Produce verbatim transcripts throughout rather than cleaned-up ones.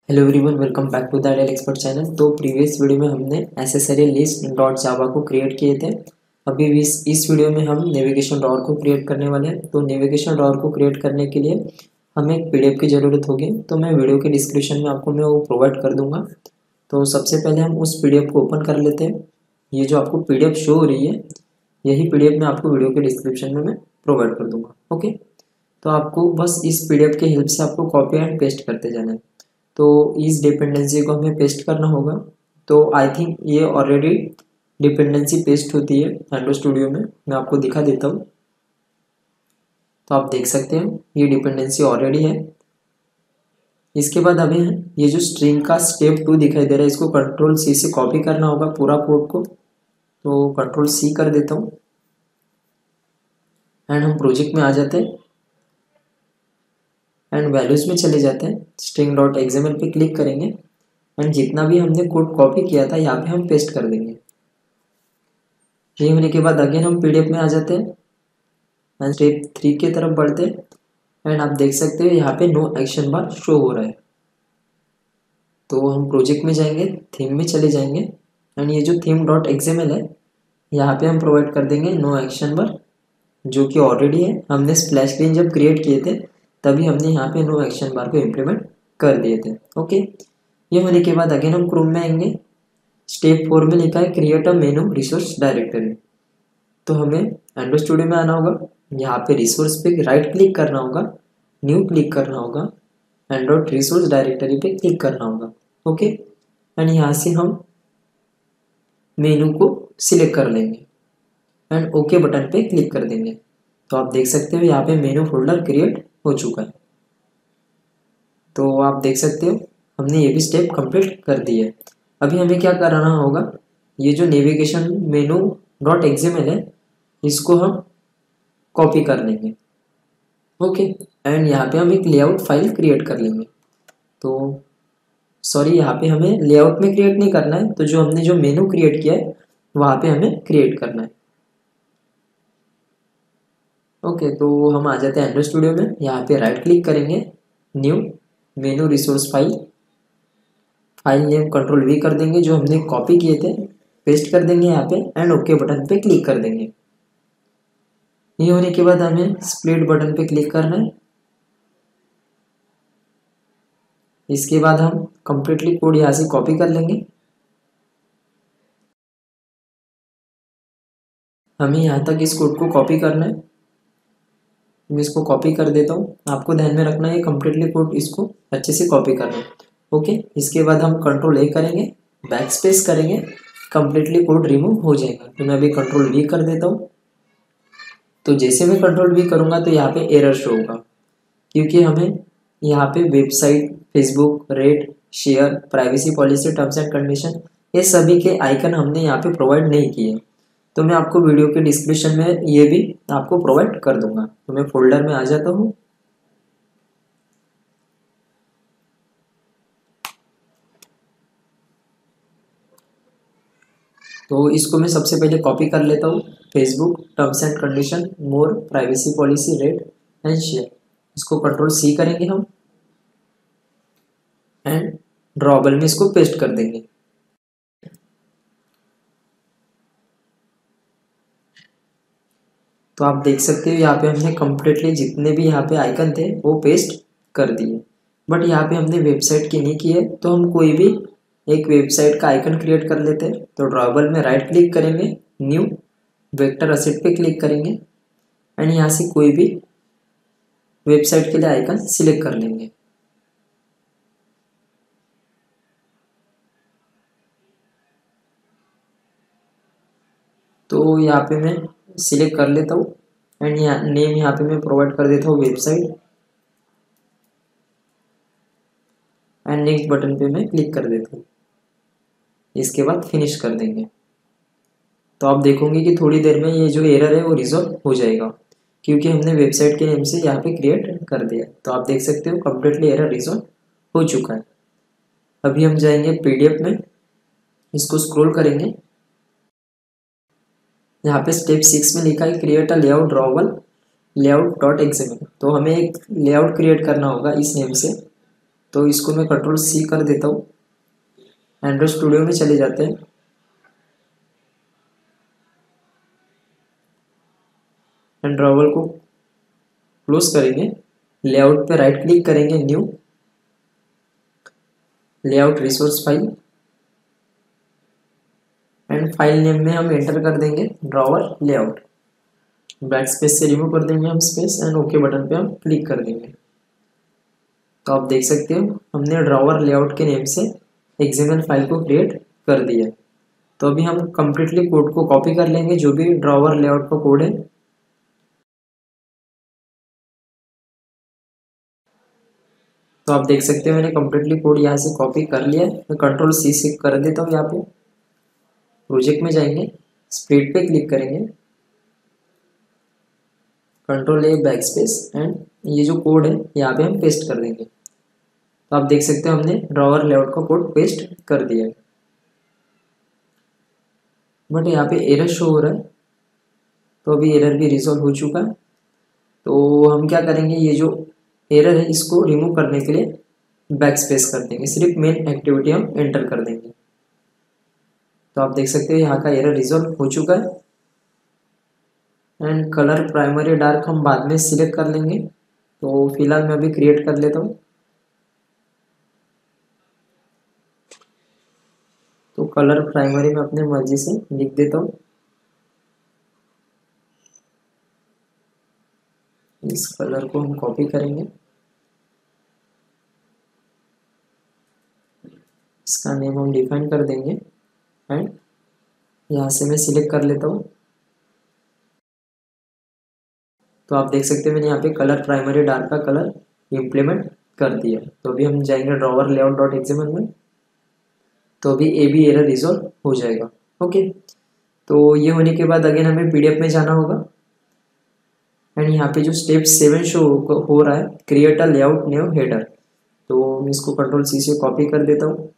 Hello everyone, welcome back to the ideal expert channel. तो previous video में हमने accessory list dot जावा को create किए थे। अभी भी इस इस वीडियो में हम नेविगेशन ड्रॉअर को क्रिएट करने वाले हैं। तो नेविगेशन ड्रॉअर को क्रिएट करने के लिए हमें एक पीडीएफ की ज़रूरत होगी। तो मैं वीडियो के डिस्क्रिप्शन में आपको मैं वो प्रोवाइड कर दूंगा। तो सबसे पहले हम उस पीडीएफ को ओपन कर लेते हैं। ये जो आपको पीडीएफ शो हो रही है, यही पीडीएफ मैं आपको वीडियो के डिस्क्रिप्शन में मैं प्रोवाइड कर दूंगा। ओके, तो आपको बस इस पीडीएफ के हेल्प से आपको कॉपी एंड पेस्ट करते जाना है। तो इस डिपेंडेंसी को हमें पेस्ट करना होगा। तो आई थिंक ये ऑलरेडी डिपेंडेंसी पेस्ट होती है एंड्रॉइड स्टूडियो में। मैं आपको दिखा देता हूँ। तो आप देख सकते हैं ये डिपेंडेंसी ऑलरेडी है। इसके बाद हमें ये जो स्ट्रिंग का स्टेप टू दिखाई दे रहा है, इसको कंट्रोल सी से कॉपी करना होगा पूरा कोड को। तो कंट्रोल सी कर देता हूँ एंड हम प्रोजेक्ट में आ जाते हैं एंड वैल्यूज में चले जाते हैं। स्ट्रिंग डॉट एक्सएमएल पे क्लिक करेंगे एंड जितना भी हमने कोड कॉपी किया था यहाँ पे हम पेस्ट कर देंगे। ये होने के बाद अगेन हम पीडीएफ में आ जाते हैं एंड स्टेप थ्री की तरफ बढ़ते हैं एंड आप देख सकते हो यहाँ पे नो एक्शन बार शो हो रहा है। तो हम प्रोजेक्ट में जाएंगे, थीम में चले जाएंगे एंड ये जो थीम डॉट एक्सएमएल है यहाँ पे हम प्रोवाइड कर देंगे नो एक्शन बार, जो कि ऑलरेडी है। हमने स्प्लैश स्क्रीन जब क्रिएट किए थे तभी हमने यहाँ पे नो एक्शन बार को इम्प्लीमेंट कर दिए थे। ओके, ये होने के बाद अगेन हम क्रोम में आएंगे। स्टेप फोर में लिखा है create a menu resource directory. तो हमें एंड्रॉइड स्टूडियो में आना होगा, यहाँ पे रिसोर्स पे राइट क्लिक करना होगा, न्यू क्लिक करना होगा, एंड्रॉइड रिसोर्स डायरेक्टरी पे क्लिक करना होगा। ओके, एंड यहाँ से हम मेनू को सिलेक्ट कर लेंगे एंड ओके बटन पे क्लिक कर देंगे। तो आप देख सकते हो यहाँ पे मेनू फोल्डर क्रिएट हो चुका है। तो आप देख सकते हो हमने ये भी स्टेप कंप्लीट कर दी है। अभी हमें क्या कराना होगा, ये जो नेविगेशन मेनू डॉट एक्सएमएल है इसको हम कॉपी कर लेंगे। ओके, एंड यहाँ पे हम एक लेआउट फाइल क्रिएट कर लेंगे। तो सॉरी, यहाँ पे हमें लेआउट में क्रिएट नहीं करना है। तो जो हमने जो मेनू क्रिएट किया है वहाँ पे हमें क्रिएट करना है। ओके okay, तो हम आ जाते हैं एंड्रॉइड स्टूडियो में। यहाँ पे राइट क्लिक करेंगे, new menu resource file, file name control V कर देंगे, जो हमने कॉपी किए थे पेस्ट कर देंगे यहाँ पे एंड ओके बटन पे क्लिक कर देंगे। ये होने के बाद हमें स्प्लिट बटन पे क्लिक करना है। इसके बाद हम कंप्लीटली कोड यहाँ से कॉपी कर लेंगे। हमें यहाँ तक इस कोड को कॉपी करना है। मैं इसको कॉपी कर देता हूँ। आपको ध्यान में रखना है कंप्लीटली कोड इसको अच्छे से कॉपी करना है। ओके, इसके बाद हम कंट्रोल ए करेंगे, बैक स्पेस करेंगे, कंप्लीटली कोड रिमूव हो जाएगा। तो मैं अभी कंट्रोल वी कर देता हूँ। तो जैसे मैं कंट्रोल वी करूँगा तो यहाँ पे एरर शो होगा, क्योंकि हमें यहाँ पे website, Facebook, rate, share, privacy policy, terms and condition, ये सभी के आइकन हमने यहाँ पे प्रोवाइड नहीं किए। तो मैं आपको वीडियो के डिस्क्रिप्शन में ये भी आपको प्रोवाइड कर दूंगा। तो मैं फोल्डर में आ जाता हूँ। तो इसको मैं सबसे पहले कॉपी कर लेता हूँ। Facebook, terms and condition, more, privacy policy, rate and share, इसको कंट्रोल सी करेंगे हम एंड ड्रॉबल में इसको पेस्ट कर देंगे। तो आप देख सकते हो यहाँ पे हमने कम्प्लीटली जितने भी यहाँ पे आइकन थे वो पेस्ट कर दिए। बट यहाँ पे हमने वेबसाइट की नहीं की है, तो हम कोई भी एक वेबसाइट का आइकन क्रिएट कर लेते हैं। तो ड्रॉबल में राइट क्लिक करेंगे, न्यू, वेक्टर असेट पे क्लिक करेंगे एंड यहाँ से कोई भी वेबसाइट के लिए आइकन सिलेक्ट कर लेंगे। तो यहाँ पे मैं सिलेक्ट कर लेता हूँ एंड यहाँ नेम यहाँ पे मैं प्रोवाइड कर देता हूँ वेबसाइट एंड नेक्स्ट बटन पे मैं क्लिक कर देता हूँ। इसके बाद फिनिश कर देंगे। तो आप देखोगे कि थोड़ी देर में ये जो एरर है वो रिजॉल्व हो जाएगा, क्योंकि हमने वेबसाइट के नेम से यहाँ पे क्रिएट कर दिया। तो आप देख सकते हो कम्प्लीटली एरर रिजॉल्व हो चुका है। अभी हम जाएंगे पीडीएफ में, इसको स्क्रॉल करेंगे। यहाँ पे स्टेप सिक्स में लिखा है create a layout drawable layout dot XML. तो हमें एक लेआउट क्रिएट करना होगा इस नेम से। तो इसको मैं कंट्रोल सी कर देता हूँ। एंड्रॉइड स्टूडियो में चले जाते हैं। एंड ड्रॉवर को क्लोज करेंगे। लेआउट पे राइट क्लिक करेंगे, new layout resource file, and file name में हम एंटर कर देंगे ड्रॉवर लेआउट। बैक स्पेस से रिमूव कर देंगे हम स्पेस एंड ओके बटन पे हम क्लिक कर देंगे। तो आप देख सकते हो हमने ड्रॉवर लेआउट के नेम से एक्सएमएल फाइल को क्रिएट कर दिया। तो अभी हम कंप्लीटली कोड को कॉपी कर लेंगे, जो भी ड्रॉवर लेआउट का कोड है। तो आप देख सकते हो मैंने कंप्लीटली कोड यहाँ से कॉपी कर लिया है। मैं कंट्रोल सी से कर देता हूँ। यहाँ पे प्रोजेक्ट में जाएंगे, स्प्लिट पे क्लिक करेंगे, control A backspace, and ये जो कोड है यहाँ पे हम पेस्ट कर देंगे। तो आप देख सकते हो हमने ड्रॉवर लेआउट का कोड पेस्ट कर दिया है। बट यहाँ पे एरर शो हो रहा है, तो अभी एरर भी रिजॉल्व हो चुका है। तो हम क्या करेंगे, ये जो एरर है इसको रिमूव करने के लिए बैक स्पेस कर देंगे, सिर्फ मेन एक्टिविटी हम एंटर कर देंगे। तो आप देख सकते हो यहाँ का एरर रिजॉल्व हो चुका है। एंड कलर प्राइमरी डार्क हम बाद में सिलेक्ट कर लेंगे। तो फिलहाल मैं अभी क्रिएट कर लेता हूँ। तो कलर प्राइमरी में अपने मर्जी से लिख देता हूँ। इस कलर को हम कॉपी करेंगे, इसका नेम हम डिफाइन कर देंगे, एंड यहाँ से मैं सिलेक्ट कर लेता हूँ। तो आप देख सकते हैं मैंने यहाँ पे कलर प्राइमरी डार्क का कलर इम्प्लीमेंट कर दिया। तो अभी हम जाएंगे ड्रॉवर लेआउट डॉट एक्सएमएल में। तो अभी ए बी एरर रिजॉल्व हो जाएगा। ओके, तो ये होने के बाद अगेन हमें पीडीएफ में जाना होगा। एंड यहाँ पे जो स्टेप सेवन शो हो रहा है, create a layout new header, तो मैं इसको कंट्रोल सी से कॉपी कर देता हूँ।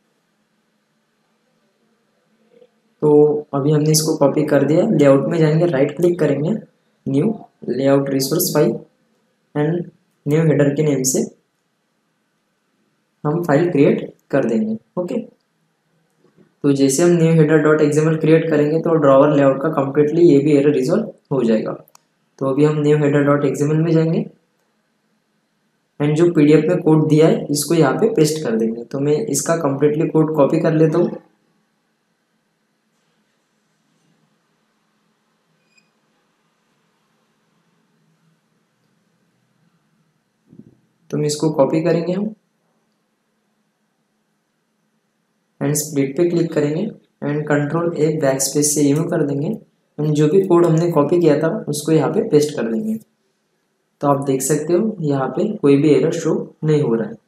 तो अभी हमने इसको कॉपी कर दिया। लेआउट में जाएंगे, राइट क्लिक करेंगे, new layout resource file, and new header के नेम से हम फाइल क्रिएट कर देंगे। ओके, तो जैसे हम new header dot XML create करेंगे तो ड्रॉवर लेआउट का कंप्लीटली ये भी एरर रिजॉल्व हो जाएगा। तो अभी हम न्यू हेडर डॉट एक्सएमएल में जाएंगे, एंड जो पीडीएफ में कोड दिया है इसको यहाँ पे पेस्ट कर देंगे। तो मैं इसका कंप्लीटली कोड कॉपी कर लेता हूँ। तो मैं इसको कॉपी करेंगे हम, एंड स्प्लिट पे क्लिक करेंगे, and control A backspace से रिमूव कर देंगे, एंड जो भी कोड हमने कॉपी किया था उसको यहाँ पे पेस्ट कर देंगे। तो आप देख सकते हो यहाँ पे कोई भी एरर शो नहीं हो रहा है।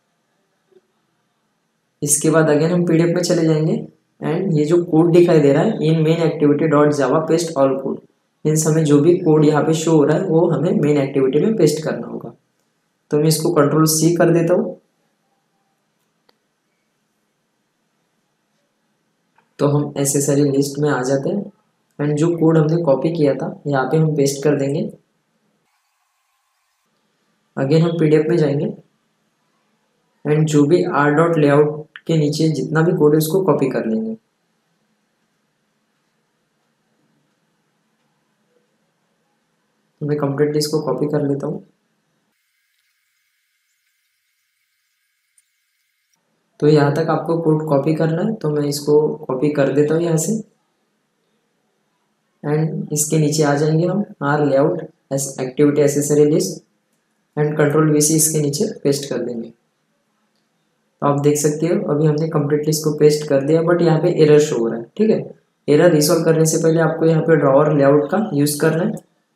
इसके बाद अगेन हम पीडीएफ में चले जाएंगे, एंड ये जो कोड दिखाई दे रहा है in main activity dot Java paste all code, means हमें जो भी कोड यहाँ पे शो हो रहा है वो हमें मेन एक्टिविटी में पेस्ट करना होगा। तो मैं इसको कंट्रोल सी कर देता हूँ। तो हम एसेसरी लिस्ट में आ जाते हैं, एंड जो कोड हमने कॉपी किया था यहाँ पे हम पेस्ट कर देंगे। अगेन हम पीडीएफ में जाएंगे, एंड जो भी आर डॉट लेआउट के नीचे जितना भी कोड है उसको कॉपी कर लेंगे। तो मैं कंप्लीटली इसको कॉपी कर लेता हूँ। तो यहाँ तक आपको कोड कॉपी करना है, तो मैं इसको कॉपी कर देता हूँ यहाँ से, एंड इसके नीचे आ जाएंगे हम R layout S activity accessory list, and control V C इसके नीचे पेस्ट कर देंगे। तो आप देख सकते हो अभी हमने कंप्लीटली इसको पेस्ट कर दिया, बट यहाँ पे एरर शो हो रहा है। ठीक है, एरर रिसॉल्व करने से पहले आपको यहाँ पे ड्रॉवर लेआउट का यूज करना है,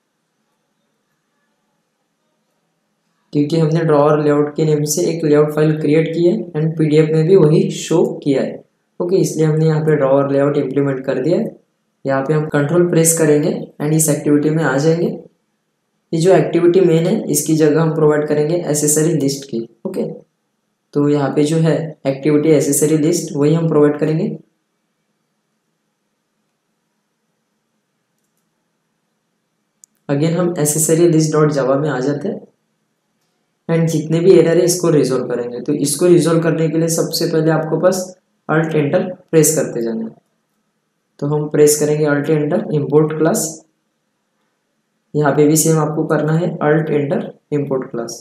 क्योंकि हमने ड्रॉवर लेआउट के नेम से एक लेआउट फाइल क्रिएट की है, एंड पीडीएफ में भी वही शो किया है। ओके, इसलिए हमने यहाँ पे ड्रॉवर लेआउट इम्प्लीमेंट कर दिया है। यहाँ पे हम कंट्रोल प्रेस करेंगे, एंड इस एक्टिविटी में आ जाएंगे। ये जो एक्टिविटी मेन है इसकी जगह हम प्रोवाइड करेंगे एसेसरी लिस्ट की। ओके, तो यहाँ पे जो है एक्टिविटी एसेसरी लिस्ट वही हम प्रोवाइड करेंगे। अगेन हम एसेसरी लिस्ट डॉट जावा में आ जाते हैं, एंड जितने भी एरर है इसको रिजोल्व करेंगे। तो इसको रिजोल्व करने के लिए सबसे पहले आपको बस अल्ट एंटर प्रेस करते जाना है। तो हम प्रेस करेंगे अल्ट एंटर, इंपोर्ट क्लास। यहाँ पे भी सेम आपको करना है, अल्ट एंटर इंपोर्ट क्लास।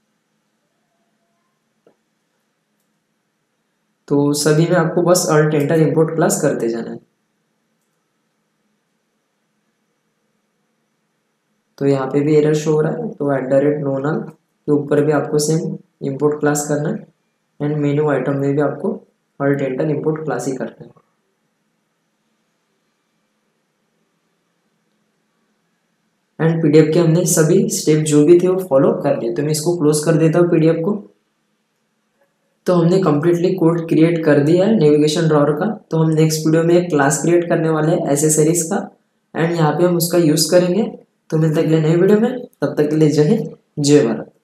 तो सभी में आपको बस अल्ट एंटर इंपोर्ट क्लास करते जाना है। तो यहाँ पे भी एरर शो हो रहा है, तो at the rate non null के ऊपर भी आपको सेम इंपोर्ट क्लास करना है। एंड मेन्यू आइटम में भी आपको अल्ट एंटर इंपोर्ट क्लास ही करना है। एंड पीडीएफ के हमने सभी स्टेप जो भी थे वो फॉलो कर लिए। तो मैं इसको क्लोज कर देता हूँ पीडीएफ को। तो हमने कम्प्लीटली कोड क्रिएट कर दिया है नेविगेशन ड्रॉअर का। तो हम नेक्स्ट वीडियो में एक क्लास क्रिएट करने वाले हैं एसेसरीज का, एंड यहाँ पे हम उसका यूज करेंगे। तो मिलते हैं अगले नए वीडियो में, तब तक के लिए जय हिंद जय भारत।